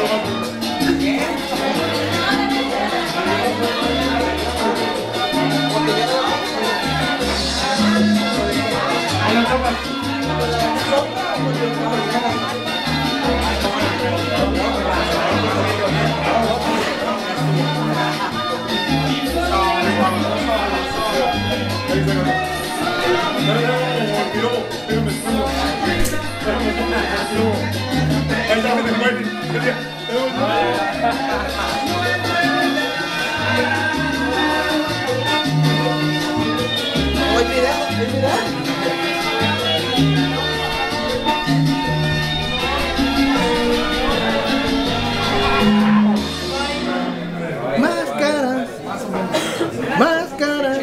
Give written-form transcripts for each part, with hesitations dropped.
Máscaras.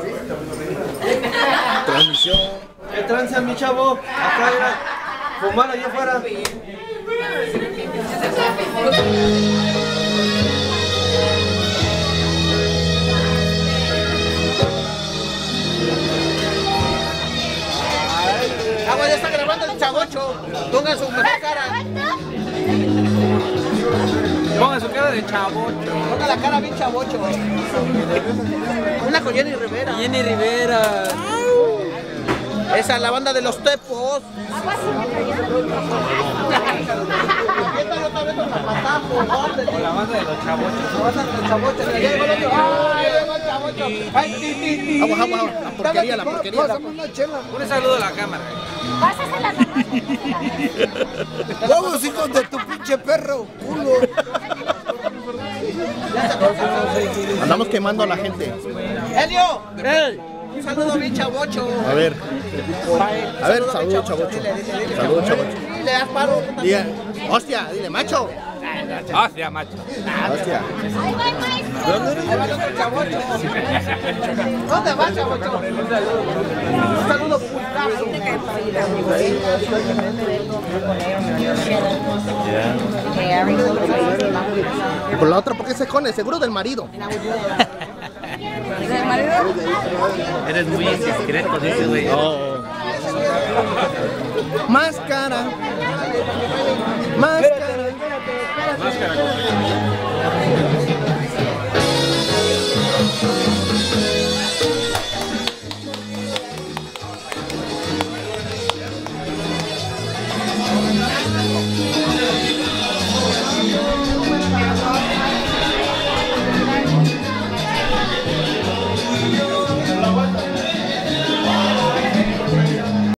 Transmisión. ¿Qué tranza, mi chavo? Acá era fumar allá afuera. Ya está grabando el chavocho. Pongan su mejor cara. Pongan su cara de chavocho. Ponga la cara bien chavocho. Una con Jenny Rivera. Jenny Rivera. Esa es la banda de los tepos. La banda de los chavochos. Agua. La porquería. Un saludo a la cámara. Vamos, hijos de tu pinche perro, culo. Andamos quemando a la gente. ¡Helio! Un saludo bien chavocho. A ver, saludo chavocho. Saludo chavocho. Dile, haz paro. Hostia, dile macho. Hostia, macho. Hostia. Ahí va el otro chavocho. ¿Dónde va, chavocho? Un saludo pulgazo. Y por la otra, ¿por qué se esconde? Seguro del marido. ¿Del marido? Eres muy discreto, dice, güey. Oh. Máscara. Máscara.